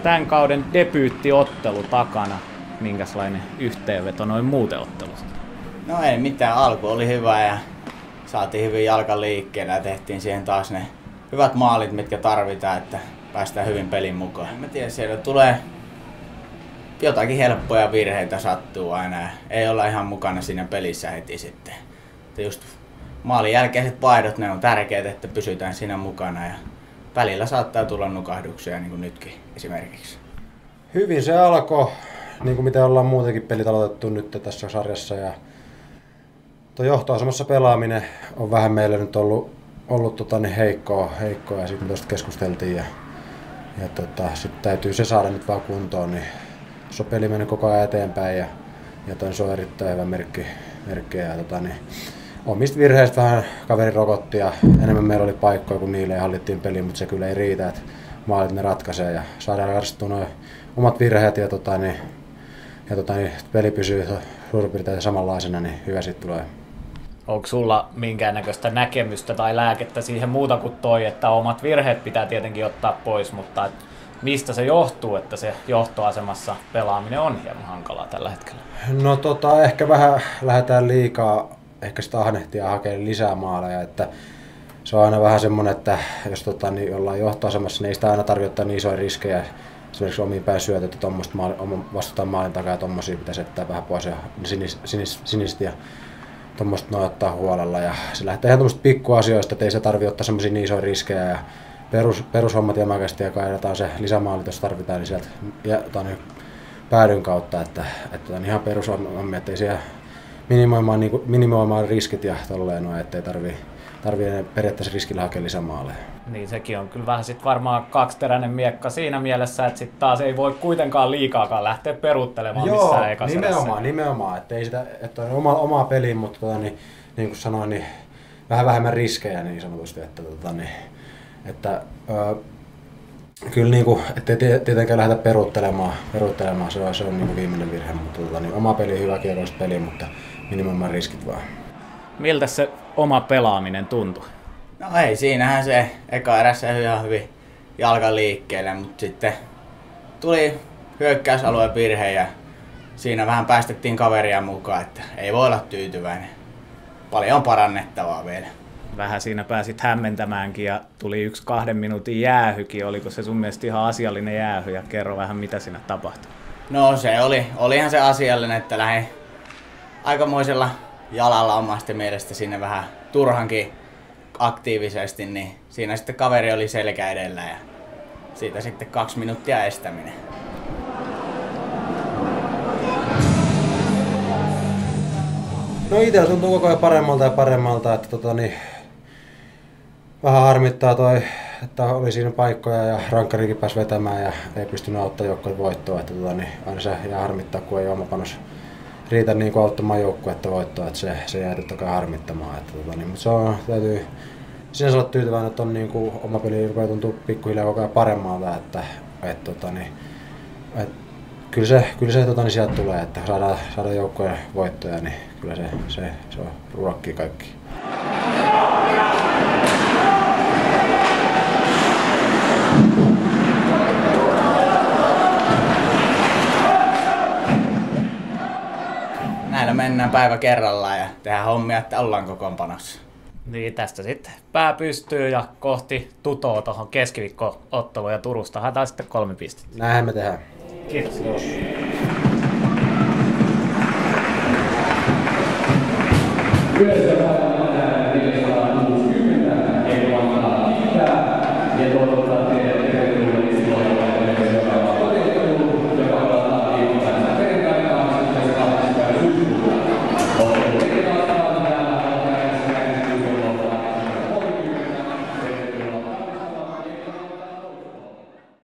tämän kauden debyyttiottelu takana. Minkälainen yhteenveto noin muuten ottelusta? No ei mitään, alku oli hyvä ja saatiin hyvin jalka liikkeelle ja tehtiin siihen taas ne hyvät maalit, mitkä tarvitaan, että päästään hyvin pelin mukaan. Mä tiedän, siellä tulee jotakin helppoja virheitä sattuu aina ja ei olla ihan mukana siinä pelissä heti sitten. Että just maalin jälkeiset vaihdot, ne on tärkeät, että pysytään siinä mukana ja välillä saattaa tulla nukahduksia niin kuin nytkin esimerkiksi. Hyvin se alkoi, niin kuin mitä ollaan muutenkin pelit aloitettu nyt tässä sarjassa. Ja tuo johtoasemassa pelaaminen on vähän meille nyt ollut heikkoa ja siitä me tuosta keskusteltiin. Ja sitten täytyy se saada nyt vaan kuntoon, niin se on peli mennyt koko ajan eteenpäin ja se on erittäin hyvä merkki omista virheistä vähän kaveri rokotti ja enemmän meillä oli paikkoja kuin niille ja hallittiin peliä, mutta se kyllä ei riitä, että maalit ne ratkaisee ja saadaan karsittua nuo omat virheet ja peli pysyy suurin piirtein samanlaisena, niin hyvä siitä tulee. Onko sulla minkäännäköistä näkemystä tai lääkettä siihen muuta kuin toi, että omat virheet pitää tietenkin ottaa pois, mutta mistä se johtuu, että se johtoasemassa pelaaminen on hieman hankalaa tällä hetkellä? No ehkä vähän lähdetään liikaa ehkä sitä ahnehtia ja hakea lisää maaleja, että se on aina vähän semmoinen, että jos ollaan johtoasemassa, niin ei sitä aina tarvitse ottaa niin isoja riskejä. Esimerkiksi omiin päin syötöt, että vastutaan maalin takaa ja tommosia pitäisi jättää vähän pois ja sinistä ja tuommoista noin ottaa huolella. Ja se lähtee ihan tuommoista pikkuasioista, että ei se tarvitse ottaa semmoisia niin isoja riskejä ja perushommat jämäkästi ja kaidetaan se lisämaali, jos tarvitaan, niin sieltä päädyn kautta, että ihan perushommia, ettei siellä minimoimaan riskit ja tolleen noin, ettei tarvii periaatteessa riskillä hakea lisämaaleja. Niin sekin on kyllä vähän sit varmaan kaksiteräinen miekka siinä mielessä, että sit taas ei voi kuitenkaan liikaakaan lähteä peruuttelemaan missään ekassa erässä. Nimenomaan, että on omaa peliä, mutta niin kuin sanoin, niin vähän vähemmän riskejä niin sanotusti, että kyllä niin kuin, ettei tietenkään lähdetä peruuttelemaan se on niin kuin viimeinen virhe, mutta niin oma peli on hyvä kiekollista peli, mutta minimoimaan riskit vaan. Miltä se oma pelaaminen tuntui? No ei, siinähän se eka erässä ihan hyvin jalka liikkeelle, mutta sitten tuli hyökkäysalueen virhe ja siinä vähän päästettiin kaveria mukaan, että ei voi olla tyytyväinen. Paljon on parannettavaa vielä. Vähän siinä pääsit hämmentämäänkin ja tuli 1-2 minuutin jäähykin. Oliko se sun mielestä ihan asiallinen jäähy ja kerro vähän mitä siinä tapahtui? No se olihan se asiallinen, että lähdin aikamoisella jalalla omasta mielestä sinne vähän turhankin aktiivisesti, niin siinä sitten kaveri oli selkä edellä ja siitä sitten 2 minuuttia estäminen. No itsellä tuntuu koko ajan paremmalta, että vähän harmittaa toi, että oli siinä paikkoja ja rankkarikin pääsi vetämään ja ei pystynyt auttamaan joukkojen voittoa, että aina se jää harmittaa, kun ei oma panos riitä niin kuin auttamaan joukkuetta voittoa, että se jää totta kai harmittamaan, mutta se on, täytyy sinänsä olla tyytyväinen, että on niin kuin oma peli rupeaa tuntua pikkuhiljaa koko ajan paremmalta, että kyllä se sieltä tulee, että saadaan joukkojen voittoja, niin kyllä se on ruokkii kaikki. Näillä mennään päivä kerrallaan ja tehdään hommia, että ollaan kokoonpanossa. Niin, tästä sitten pää pystyy ja kohti tutoa tuohon keskiviikko-otteluun ja Turusta haetaan sitten 3 pistettä. Näinhän me tehdään. Kiitos. Yhdessä päivänä 460 euroa ja